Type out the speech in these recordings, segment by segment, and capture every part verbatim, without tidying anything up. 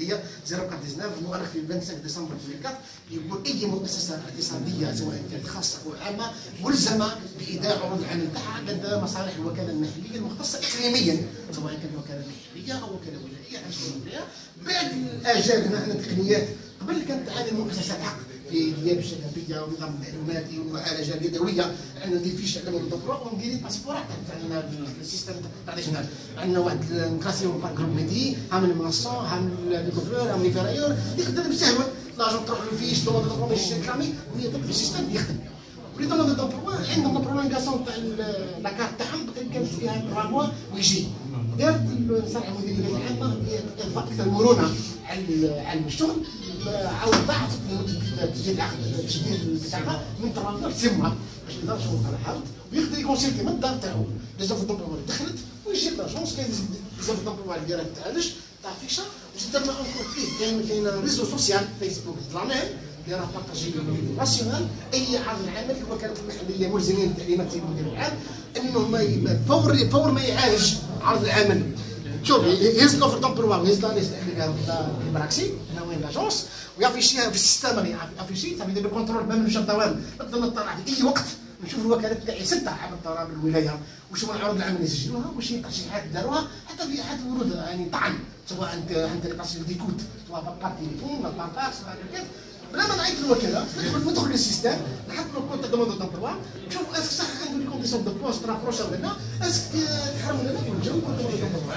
المحليه صفر أربعة تسعة المؤرخ في خمسة وعشرين ديسمبر ألفين وأربعة يقول اي مؤسسه اقتصاديه سواء كانت خاصه او عامه ملزمه بايداع عروض العمل تاعها لدى مصالح الوكاله المحليه المختصه اقليميا سواء كانت وكاله محليه او وكاله ولايه على مستوى الولايه. بعد الاجال هنا عندنا تقنيات قبل كانت تعاني المؤسسات حق في الغياب الشفافيه ونظام المعلوماتي والمعالجه اليدويه. عندنا دي فيش على مود الدكتوراه ونديري باسبورات عندنا السيستم تاع ريجيونال. عندنا واحد الكلاسيون بار جروب ميدي هامن المنصه هامن الكونترول هامن الفرايور يقدر بسهوله لاجون تروح له فيش دوموند دوموند كلامي ويطلب في السيستم يخدم. ولي دوموند دومبروا عندهم برولونغاسيون تاع لاكارت تاعهم كانت فيها ثلاثة موا ويجي. دارت المصالح المديريه العامه اضفاء اكثر مرونه على على الشغل عاود ضاعت تجديد العقد التجديد بتاعها من ثلاثة لستة موا باش يقدر يشوف على حالته ويقدر يكونسيلتي من الدار تاعو لي زوف دومبروا اللي دخلت ويجي لاجونس كاين لي زوف دومبروا اللي دايره تعالج تاع فيشه وزدنا اونكور فيه كاين كاين ريزو سوسيال فيسبوك زعما اللي راه بارطاجي ناسيونال اي عرض العمل الوكالات المحليه ملزمين بتعليمات المدير العام انه ما فور فور ما يعالج عرض العمل. شوف يهز لوفر دومبروا ويهز لا ليست براكسي هنا وين لاجونس ويافيشيها في السيستم اللي يافيشي صافي يدير كونترول ما منش الدوام نقدر نطلع في اي وقت نشوف الوكالات تاعي ستة عبر الضرائب الولايه وشوف العروض العمل اللي يسجلوها واش هي ترشيحات داروها حتى في حالة ورود يعني طعن سواء عند عند ليطاسيون ديكوت سواء بار تليفون ولا بار باكس ولا كذا بلا ما نعيط للوكاله ندخل للسيستم نحط له كونت دوموند دومبروا نشوف اسك صح عنده لي كونديسيون دو بوست رابروشا ولا لا اسك تحرم ولا لا ونجاوب دوموند دومبروا.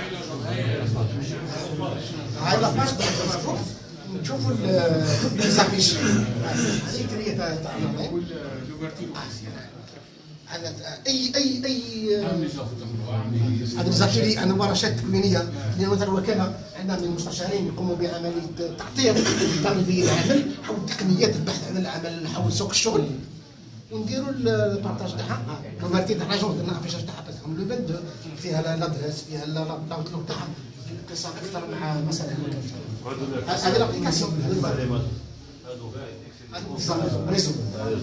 هاي لا باج تاع الفيسبوك نشوفوا ليزافيش هذه كريه تاع هذا اي اي اي هذا الزافيري انا ورشات تكوينيه لان مثلا الوكاله عندنا من المستشارين يقوموا بعمليه تعطير طالبي العمل حول تقنيات البحث عن العمل حول سوق الشغل ونديروا البارطاج تاعها كونفرتي تاع لاجونس درنا افيشاج تاعها باسكو لو بد فيها لادريس فيها الاوتلوك تاعها اتصال اكثر مع مسائل هذه الابليكاسيون هذا ريزو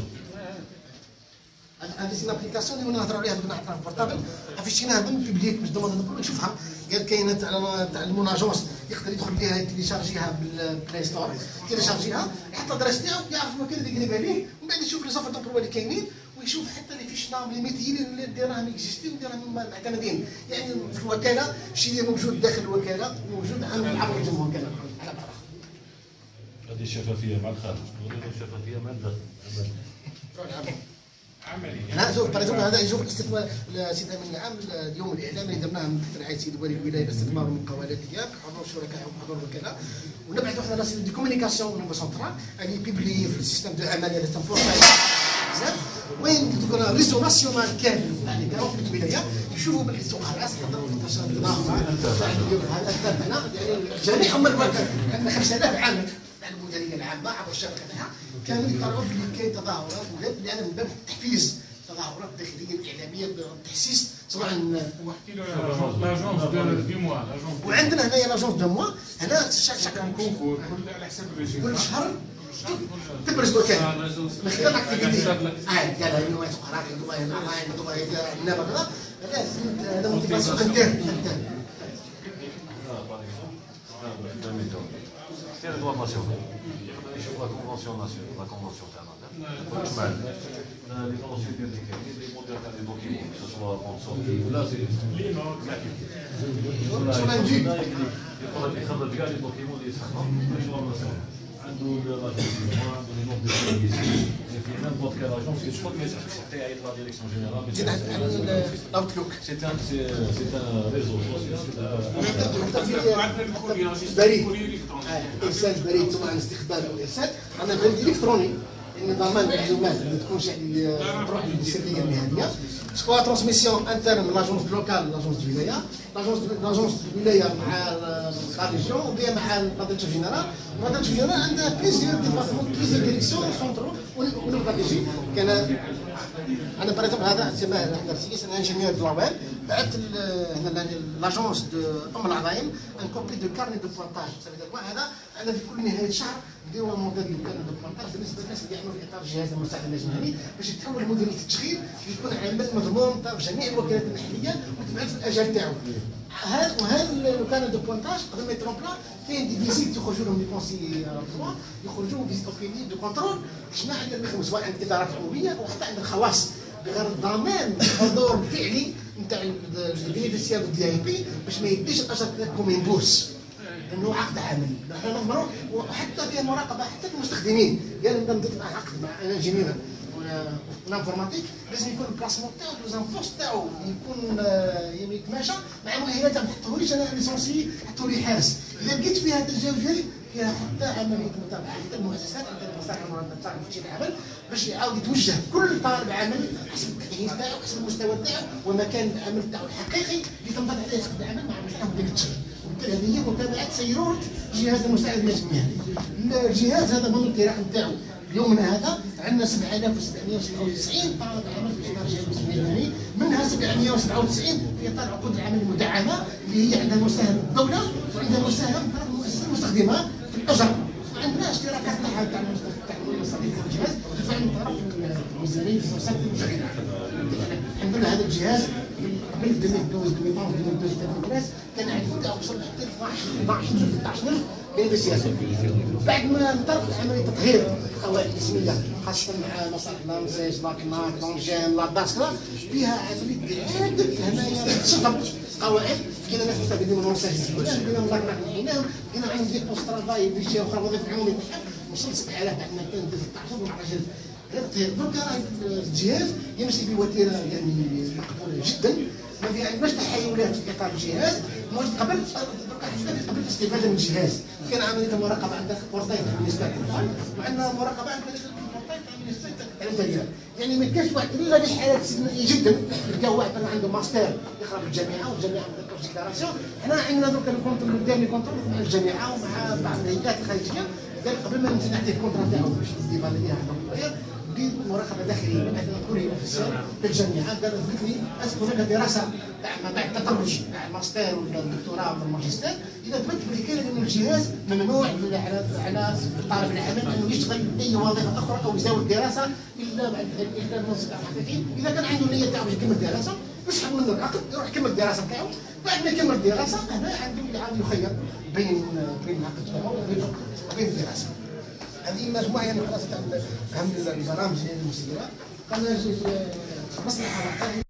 هذه سي لابليكاسيون اللي نهضروا عليها في ناحيه البورتابل افيشيناها من البيبليك باش دوموند نشوفها قال كاينه تاع الموناجونس يقدر يدخل بها يتيليشارجيها بالبلاي ستور يتيليشارجيها يحط الادريس تاعو يعرف المكان اللي يقلب عليه ومن بعد يشوف لي زوفر دومبروا اللي كاينين ويشوف حتى لي فيش نام لي ميتيين اللي دايرهم اكزيستي ودايرهم معتمدين يعني في الوكاله الشيء اللي موجود داخل الوكاله موجود عبر جمهور الوكاله على بعضها. هذه الشفافيه مع الخارج الشفافيه مع الداخل عملي. لا شوف بريزون هذا يشوف الاستثمار سيد امين العام اليوم الاعلامي اللي درناه من تحت رعايه سيد ولي الولايه الاستثمار من قوالات ديالك حضور شركاء وحضور الوكلاء ونبعثوا حنا لاسيل دي كومونيكاسيون نيفو سونترال اللي بيبلي في السيستم دو عمليه لي تنفور بزاف وين تكون ريزو ناسيونال كامل يعني كانوا في الولايه يشوفوا باللي السوق خلاص نقدروا ننتشر النظام تاع اليوم هذا هنا يعني جميع الوكلاء عندنا خمسة آلاف عامل تاع المديريه العامه عبر الشبكه تاعها كانوا يطلعوا بلي كاين تظاهرات ولا لان من باب التحفيز تظاهرات داخليه اعلاميه بالتحسيس سواء واحكي له لاجونس دو موا وعندنا هنايا لاجونس دو موا هنا شاك شاك كونكور على حساب كل شهر تبرز وكاله من خلال اكتيفيتي اه قال انه فقرات والله الاعضاء والله النبض لازم هذا موتيفاسيون انترن C'est le droit national. La convention nationale, la convention internationale. Les conventions publiques, les modèles des documents, que ce soit en sortie ou là, c'est les normes. sur l'indique. Il faudra يخرج كاع لي دوكيمون اللي يستخدموا في الشغل ناسيونال. عنده لاجونس عنده لي نوم دو سيرفيس في نيمبورت كال اجونس يدخل ما يسحبش حتى يعيط لا ديريكسيون جينيرال. زيد على الاوتلوك. سي ان سي ان ريزو سوسيال. بريد. ارسال بريد سواء استقبال او ارسال انا بريد الكتروني ان ضمان المعلومات ما تكونش يعني تروح للسريه المهنيه سواء ترانسميسيون انترن من لاجونس لوكال لاجونس الولايه لاجونس لاجونس الولايه مع لا ريجيون وبيان مع لاديريكسيون جينيرال لاديريكسيون جينيرال عندها بليزيور ديبارتمون بليزيور ديريكسيون سونترو ونبغي كان انا باغ اكزومبل هذا تسمى احنا في انا انجينيور دو لابيل بعثت هنا لاجونس ام العظايم ان كوبي دو كارني دو بوانتاج هذا انا في كل نهايه شهر نديروا موديل دو كارني دو بوانتاج بالنسبه للناس اللي يعملوا في اطار جهاز المساعده المجاني باش يتحول لمديريه التشغيل يكون عمل مضمون في جميع الوكالات المحليه وتبعث في الاجال تاعو هذا وهذا لو كان دو بوانتاج قبل ما يترون بلان كاين دي فيزيت يخرجوا لهم لي كونسي بلان يخرجوا فيزيت اوبيني دو كونترول باش ما عندنا نخدموا سواء عند الادارات العموميه او حتى عند الخواص بغرض ضمان الحضور الفعلي نتاع البينيفيسيار دي اي بي باش ما يديش الاجر كوم ينبوس لانه عقد عمل نحن نضمنوا وحتى فيه مراقبه حتى المستخدمين يعني نبدا عقد مع انجينير والانفورماتيك لازم يكون البلاسمون تاعو الزامبوست تاعو يكون يتماشى مع مؤهلات ما تحطوليش انا ليسونسي حطوا لي حارس اذا لقيت فيها تجاوز فيها حتى عمليه متابعه حتى المؤسسات عندنا المصالح المنظمه تشريع العمل باش يعاود يتوجه كل طالب عمل حسب التكليف تاعو حسب المستوى تاعو ومكان العمل تاعو الحقيقي اللي تنضبط عليه عقد العمل مع مصلحه ديال التشغيل. وبالتالي هذه هي متابعه سيروره الجهاز المساعد المهني. الجهاز هذا من الانطلاق نتاعو يومنا هذا عندنا سبعة آلاف وسبعمائة وسبعة وتسعين طالب عمل في اطار الجهاز المساعد المهني، منها سبعمائة وسبعة وتسعين في اطار عقود العمل المدعمه اللي هي عندها مساهم الدوله وعندها مساهم من المؤسسه المستخدمه في الاجر. وعندنا اشتراكات تاع تاع المصاريف في الجهاز تدفع من طرف الميزانيه المؤسسات المشغله. الحمد لله هذا الجهاز قبل ألفين واثناشر ألفين وثلاثة كان عدد تاعو وصل حتى اثناش ثلاثة عشر بينيفيسيار. بعد ما انطلقت عمليه تطهير القواعد الاسميه خاصه مع مصالح لامسيس لاكناك لونجين لاداسكلا فيها عمليه اعاده هنايا تشطب قواعد. كاين ناس مستفيدين من ونساج الزبالة كاين من لاكناك نحيناهم كاين عندهم دي بوست ترافاي في شي اخرى وظيفه عموميه وصلت سبعة آلاف بعد ما كان ثلاثة عشر وعشرة دونك الجهاز يمشي بوتيره يعني مقبوله جدا ما في عندناش تحيلات في اطار الجهاز. قبل قبل الاستفاده من الجهاز كان عمليه المراقبه عندنا بورتاي تاع المينيستير وعندنا مراقبه عندنا بورتاي تاع المينيستير تاع الانتريور. يعني ما كاينش واحد الا بحالات استثنائيه جدا لقاو واحد عنده ماستر يقرا في الجامعه والجامعه ما دارتش ديكلاراسيون. حنا عندنا دوك الكونترول ديال لي كونترول مع الجامعه ومع بعض الهيئات الخارجيه قبل ما نمشي نعطيه الكونترا تاعو باش يديفاليديها عندهم بديت مراقبه داخليه من عند الكوري اوفيسيال في الجامعه قال قلت لي اسكو هناك دراسه تاع ما بعد التخرج تاع الماستر ولا الدكتوراه ولا الماجستير اذا تبت بلي كاين ان الجهاز ممنوع على على طالب العمل انه يشتغل اي وظيفه اخرى او يزاول دراسه الا الا المنصب الحقيقي. اذا كان عنده نيه تاعو باش يكمل الدراسه يسحب منه العقد يروح يكمل الدراسه تاعو. بعد ما يكمل الدراسه هنا عنده يعاود يخير بين بين العقد تاعو وبين الدراسه. هذه مجموعه يعني خلاص تاع اهم البرامج المسيره. قال مصلحه